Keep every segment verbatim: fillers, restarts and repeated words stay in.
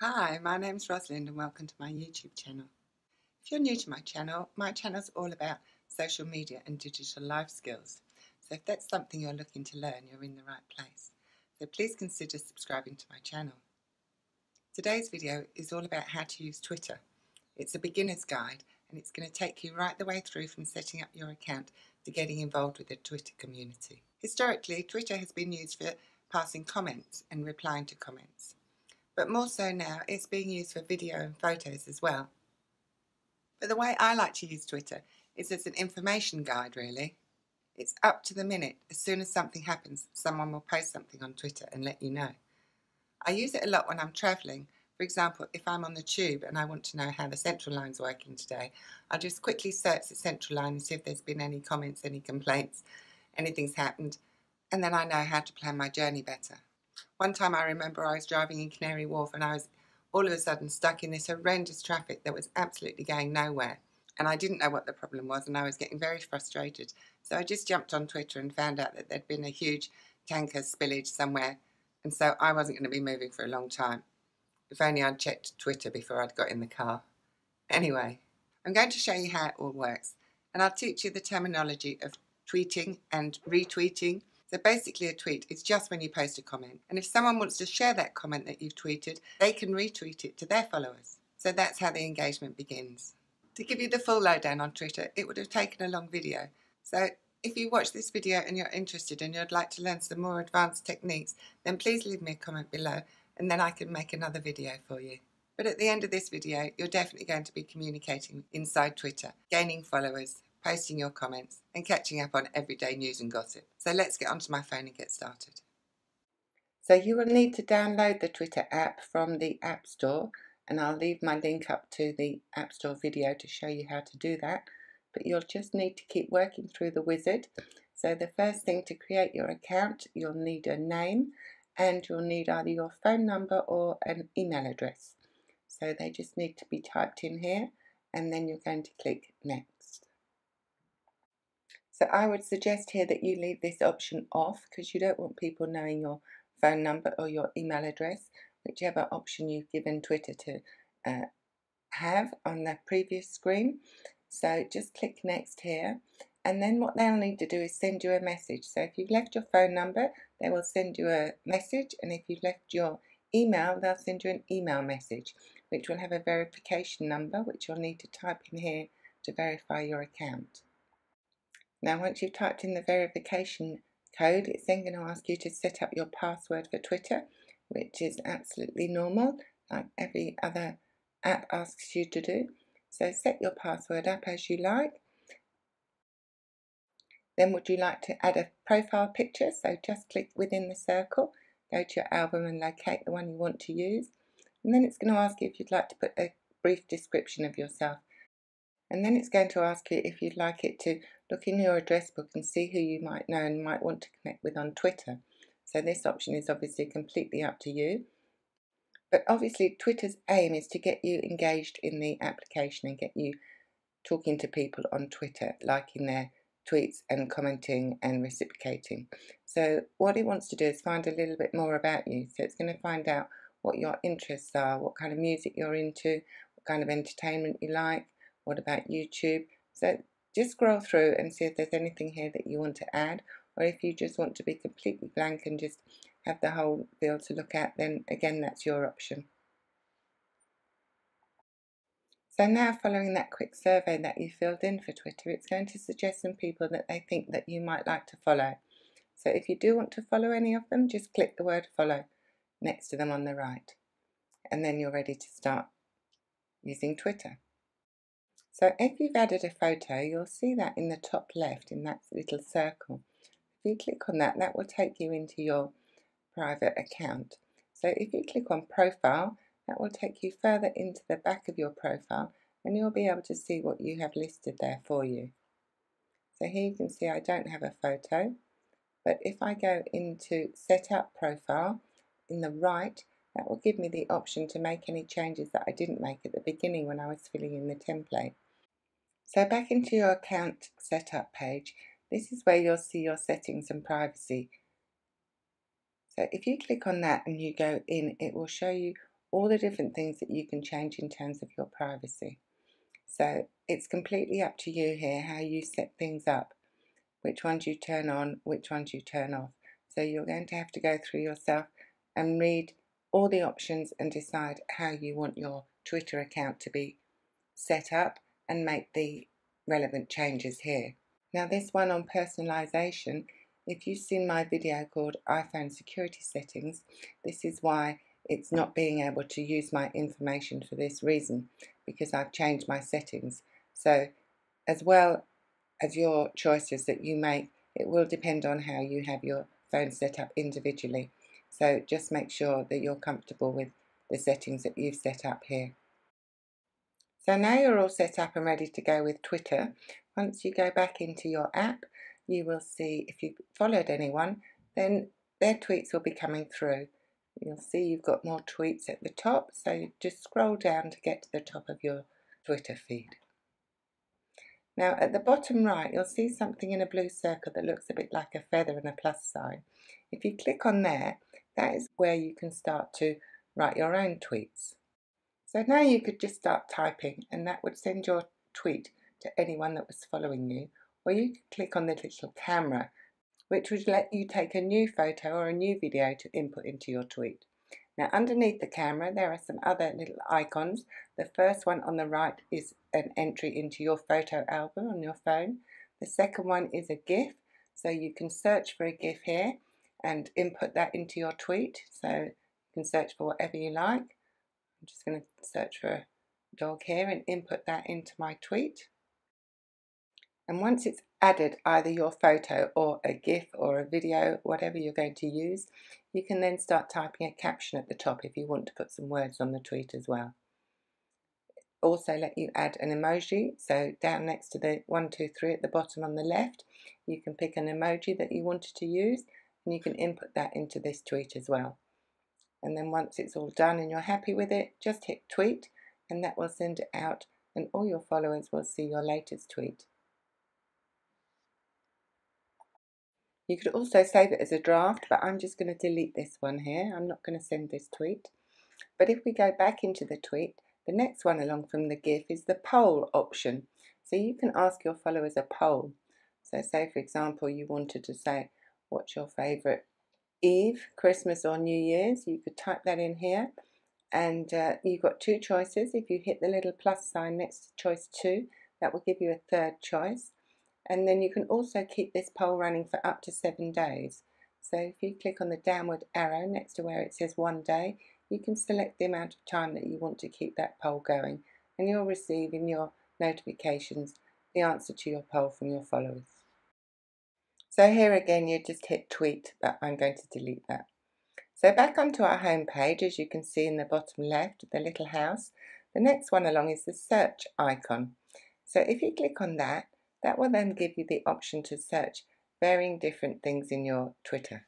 Hi, my name's Rosalind and welcome to my YouTube channel. If you're new to my channel, my channel's all about social media and digital life skills. So if that's something you're looking to learn, you're in the right place. So please consider subscribing to my channel. Today's video is all about how to use Twitter. It's a beginner's guide and it's going to take you right the way through from setting up your account to getting involved with the Twitter community. Historically, Twitter has been used for passing comments and replying to comments. But more so now, it's being used for video and photos as well. But the way I like to use Twitter is as an information guide, really. It's up to the minute. As soon as something happens, someone will post something on Twitter and let you know. I use it a lot when I'm travelling. For example, if I'm on the tube and I want to know how the Central Line's working today, I'll just quickly search the Central Line and see if there's been any comments, any complaints, anything's happened, and then I know how to plan my journey better. One time I remember I was driving in Canary Wharf and I was all of a sudden stuck in this horrendous traffic that was absolutely going nowhere. And I didn't know what the problem was and I was getting very frustrated. So I just jumped on Twitter and found out that there'd been a huge tanker spillage somewhere. And so I wasn't going to be moving for a long time. If only I'd checked Twitter before I'd got in the car. Anyway, I'm going to show you how it all works. And I'll teach you the terminology of tweeting and retweeting. So basically a tweet is just when you post a comment. And if someone wants to share that comment that you've tweeted, they can retweet it to their followers. So that's how the engagement begins. To give you the full lowdown on Twitter, it would have taken a long video. So if you watch this video and you're interested and you'd like to learn some more advanced techniques, then please leave me a comment below and then I can make another video for you. But at the end of this video, you're definitely going to be communicating inside Twitter, gaining followers, posting your comments and catching up on everyday news and gossip. So let's get onto my phone and get started. So you will need to download the Twitter app from the App Store, and I'll leave my link up to the App Store video to show you how to do that. But you'll just need to keep working through the wizard. So the first thing, to create your account, you'll need a name and you'll need either your phone number or an email address. So they just need to be typed in here and then you're going to click next. So I would suggest here that you leave this option off because you don't want people knowing your phone number or your email address, whichever option you've given Twitter to uh, have on the previous screen. So just click next here, and then what they'll need to do is send you a message. So if you've left your phone number, they will send you a message, and if you've left your email, they'll send you an email message, which will have a verification number, which you'll need to type in here to verify your account. Now once you've typed in the verification code, it's then going to ask you to set up your password for Twitter, which is absolutely normal, like every other app asks you to do. So set your password up as you like. Then would you like to add a profile picture? So just click within the circle, go to your album and locate the one you want to use. And then it's going to ask you if you'd like to put a brief description of yourself. And then it's going to ask you if you'd like it to look in your address book and see who you might know and might want to connect with on Twitter. So this option is obviously completely up to you. But obviously Twitter's aim is to get you engaged in the application and get you talking to people on Twitter, liking their tweets and commenting and reciprocating. So what it wants to do is find a little bit more about you. So it's going to find out what your interests are, what kind of music you're into, what kind of entertainment you like, what about YouTube. So just scroll through and see if there's anything here that you want to add, or if you just want to be completely blank and just have the whole field to look at, then again that's your option. So now, following that quick survey that you filled in for Twitter, it's going to suggest some people that they think that you might like to follow. So if you do want to follow any of them, just click the word follow next to them on the right, and then you're ready to start using Twitter. So if you've added a photo, you'll see that in the top left in that little circle. If you click on that, that will take you into your private account. So if you click on profile, that will take you further into the back of your profile and you'll be able to see what you have listed there for you. So here you can see I don't have a photo, but if I go into set up profile in the right, that will give me the option to make any changes that I didn't make at the beginning when I was filling in the template. So back into your account setup page, this is where you'll see your settings and privacy. So if you click on that and you go in, it will show you all the different things that you can change in terms of your privacy. So it's completely up to you here how you set things up, which ones you turn on, which ones you turn off. So you're going to have to go through yourself and read all the options and decide how you want your Twitter account to be set up and make the relevant changes here. Now this one on personalization, if you've seen my video called iPhone security settings, this is why it's not being able to use my information for this reason, because I've changed my settings. So as well as your choices that you make, it will depend on how you have your phone set up individually. So just make sure that you're comfortable with the settings that you've set up here. So now you're all set up and ready to go with Twitter. Once you go back into your app, you will see if you followed anyone, then their tweets will be coming through. You'll see you've got more tweets at the top, so just scroll down to get to the top of your Twitter feed. Now at the bottom right, you'll see something in a blue circle that looks a bit like a feather and a plus sign. If you click on there, that is where you can start to write your own tweets. So now you could just start typing, and that would send your tweet to anyone that was following you, or you could click on the little camera, which would let you take a new photo or a new video to input into your tweet. Now underneath the camera there are some other little icons. The first one on the right is an entry into your photo album on your phone. The second one is a GIF, so you can search for a GIF here and input that into your tweet. So you can search for whatever you like. I'm just going to search for a dog here and input that into my tweet. And once it's added either your photo or a GIF or a video, whatever you're going to use, you can then start typing a caption at the top if you want to put some words on the tweet as well. Also let you add an emoji, so down next to the one, two, three at the bottom on the left, you can pick an emoji that you wanted to use and you can input that into this tweet as well. And then once it's all done and you're happy with it, just hit tweet and that will send it out and all your followers will see your latest tweet. You could also save it as a draft, but I'm just going to delete this one here. I'm not going to send this tweet. But if we go back into the tweet, the next one along from the GIF is the poll option. So you can ask your followers a poll. So say for example you wanted to say, what's your favourite Eve, Christmas or New Year's? You could type that in here and uh, you've got two choices. If you hit the little plus sign next to choice two, that will give you a third choice. And then you can also keep this poll running for up to seven days. So if you click on the downward arrow next to where it says one day, you can select the amount of time that you want to keep that poll going, and you'll receive in your notifications the answer to your poll from your followers. So here again you just hit tweet, but I'm going to delete that. So back onto our home page, as you can see in the bottom left, the little house, the next one along is the search icon. So if you click on that, that will then give you the option to search varying different things in your Twitter.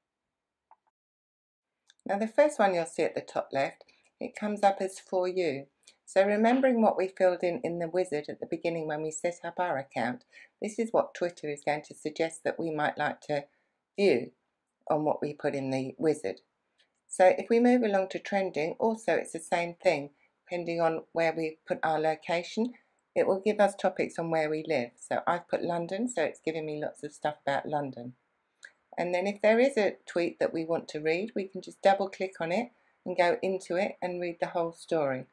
Now the first one you'll see at the top left, it comes up as For You. So remembering what we filled in in the wizard at the beginning when we set up our account, this is what Twitter is going to suggest that we might like to view on what we put in the wizard. So if we move along to trending, also it's the same thing. Depending on where we put our location, it will give us topics on where we live. So I've put London, so it's giving me lots of stuff about London. And then if there is a tweet that we want to read, we can just double click on it and go into it and read the whole story.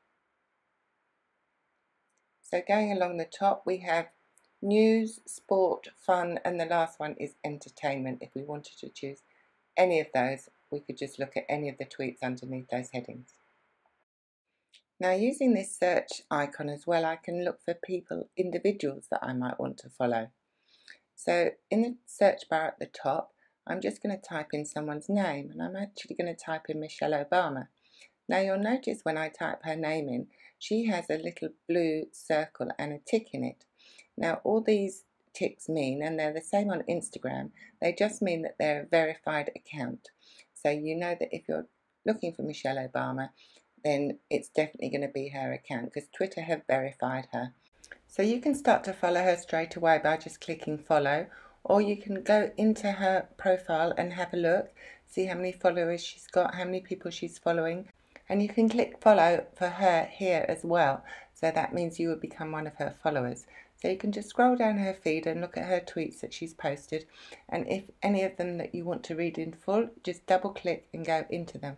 So going along the top we have news, sport, fun, and the last one is entertainment. If we wanted to choose any of those, we could just look at any of the tweets underneath those headings. Now using this search icon as well, I can look for people, individuals that I might want to follow. So in the search bar at the top, I'm just going to type in someone's name, and I'm actually going to type in Michelle Obama. Now you'll notice when I type her name in, she has a little blue circle and a tick in it. Now all these ticks mean, and they're the same on Instagram, they just mean that they're a verified account. So you know that if you're looking for Michelle Obama, then it's definitely going to be her account because Twitter have verified her. So you can start to follow her straight away by just clicking follow, or you can go into her profile and have a look, see how many followers she's got, how many people she's following, And you can click follow for her here as well, so that means you will become one of her followers. So you can just scroll down her feed and look at her tweets that she's posted, and if any of them that you want to read in full, just double click and go into them.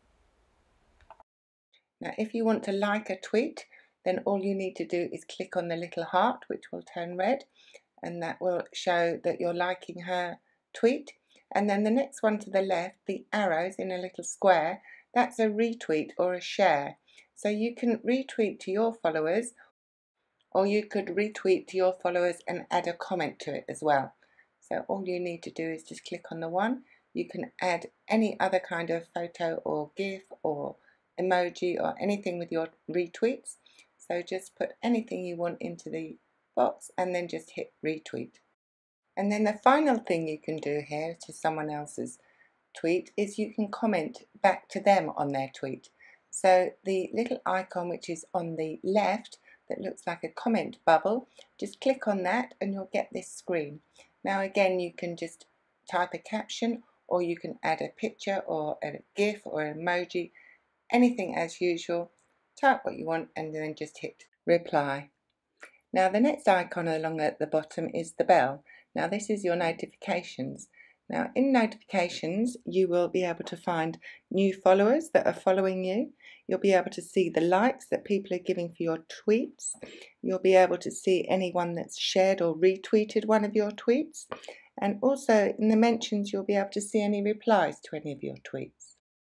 Now if you want to like a tweet, then all you need to do is click on the little heart, which will turn red, and that will show that you're liking her tweet. And then the next one to the left, the arrows in a little square, that's a retweet or a share. So you can retweet to your followers, or you could retweet to your followers and add a comment to it as well. So all you need to do is just click on the one. You can add any other kind of photo or GIF or emoji or anything with your retweets. So just put anything you want into the box and then just hit retweet. And then the final thing you can do here to someone else's tweet is you can comment back to them on their tweet. So the little icon which is on the left that looks like a comment bubble, just click on that and you'll get this screen. Now again, you can just type a caption, or you can add a picture or a GIF or an emoji, anything as usual. Type what you want and then just hit reply. Now the next icon along at the bottom is the bell. Now this is your notifications. Now in notifications you will be able to find new followers that are following you. You'll be able to see the likes that people are giving for your tweets. You'll be able to see anyone that's shared or retweeted one of your tweets. And also in the mentions you'll be able to see any replies to any of your tweets.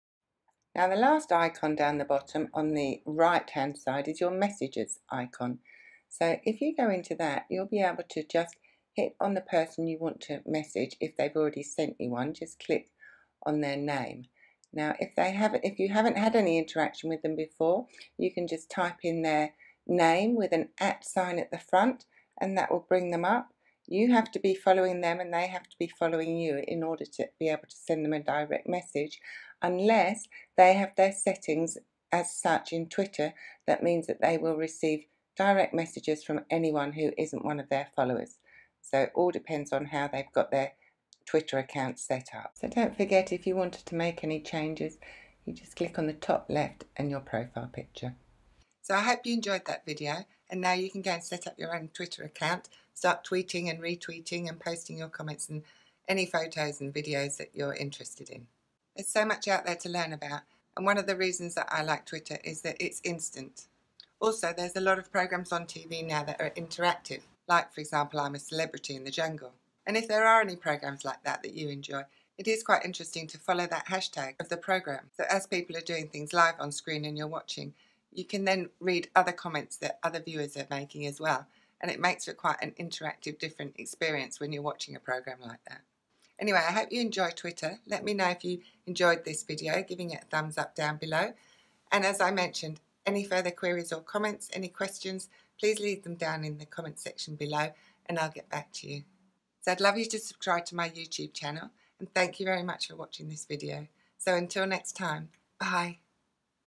Now the last icon down the bottom on the right hand side is your messages icon. So if you go into that, you'll be able to just hit on the person you want to message. If they've already sent you one, just click on their name. Now if they haven't, if you haven't had any interaction with them before, you can just type in their name with an at sign at the front and that will bring them up. You have to be following them and they have to be following you in order to be able to send them a direct message, unless they have their settings as such in Twitter. That means that they will receive direct messages from anyone who isn't one of their followers. So it all depends on how they've got their Twitter account set up. So don't forget, if you wanted to make any changes, you just click on the top left and your profile picture. So I hope you enjoyed that video, and now you can go and set up your own Twitter account, start tweeting and retweeting and posting your comments and any photos and videos that you're interested in. There's so much out there to learn about, and one of the reasons that I like Twitter is that it's instant. Also, there's a lot of programs on T V now that are interactive, like for example I'm a Celebrity in the Jungle. And if there are any programs like that that you enjoy, it is quite interesting to follow that hashtag of the program. So as people are doing things live on screen and you're watching, you can then read other comments that other viewers are making as well, and it makes for quite an interactive, different experience when you're watching a program like that. Anyway, I hope you enjoy Twitter. Let me know if you enjoyed this video, giving it a thumbs up down below. And as I mentioned, any further queries or comments, any questions, please leave them down in the comment section below and I'll get back to you. So I'd love you to subscribe to my YouTube channel, and thank you very much for watching this video. So until next time, bye.